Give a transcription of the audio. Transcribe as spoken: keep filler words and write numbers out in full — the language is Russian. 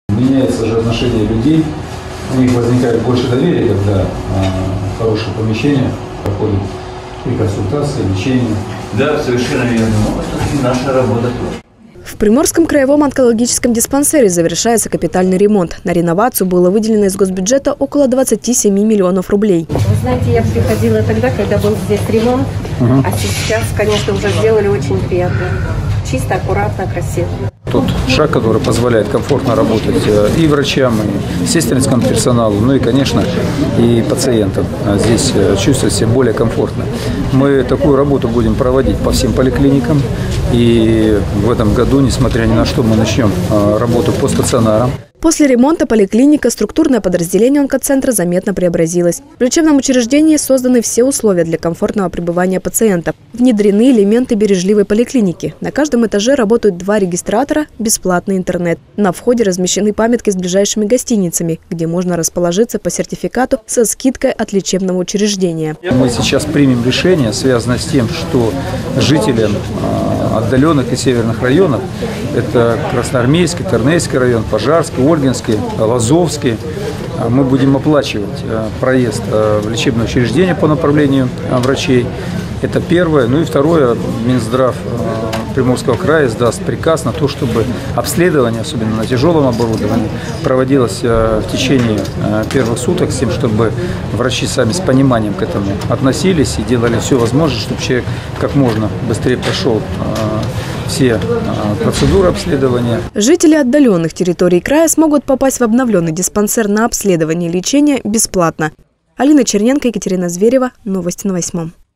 Меняется же отношение людей, у них возникает больше доверия, когда а, хорошее помещение проходит и консультации, и лечение. Да, совершенно верно. Это наша работа тоже. В Приморском краевом онкологическом диспансере завершается капитальный ремонт. На реновацию было выделено из госбюджета около двадцати семи миллионов рублей. Вы знаете, я приходила тогда, когда был здесь ремонт, угу. А сейчас, конечно, уже сделали очень приятно. Чисто, аккуратно, красиво. Тот шаг, который позволяет комфортно работать и врачам, и сестринскому персоналу, ну и, конечно, и пациентам. Здесь чувствовать себя более комфортно. Мы такую работу будем проводить по всем поликлиникам. И в этом году, несмотря ни на что, мы начнем работу по стационарам. После ремонта поликлиника, структурное подразделение онкоцентра заметно преобразилось. В лечебном учреждении созданы все условия для комфортного пребывания пациентов. Внедрены элементы бережливой поликлиники. На каждом этаже работают два регистратора, бесплатный интернет. На входе размещены памятки с ближайшими гостиницами, где можно расположиться по сертификату со скидкой от лечебного учреждения. Мы сейчас примем решение, связанное с тем, что жителям отдаленных и северных районов, это Красноармейский, Тернейский район, Пожарский, Ольгинский, Лазовский, мы будем оплачивать проезд в лечебное учреждение по направлению врачей. Это первое. Ну и второе, Минздрав Приморского края издаст приказ на то, чтобы обследование, особенно на тяжелом оборудовании, проводилось в течение первых суток, с тем, чтобы врачи сами с пониманием к этому относились и делали все возможное, чтобы человек как можно быстрее прошел все процедуры обследования. Жители отдаленных территорий края смогут попасть в обновленный диспансер на обследование и лечение бесплатно. Алина Черненко, Екатерина Зверева. Новости на Восьмом.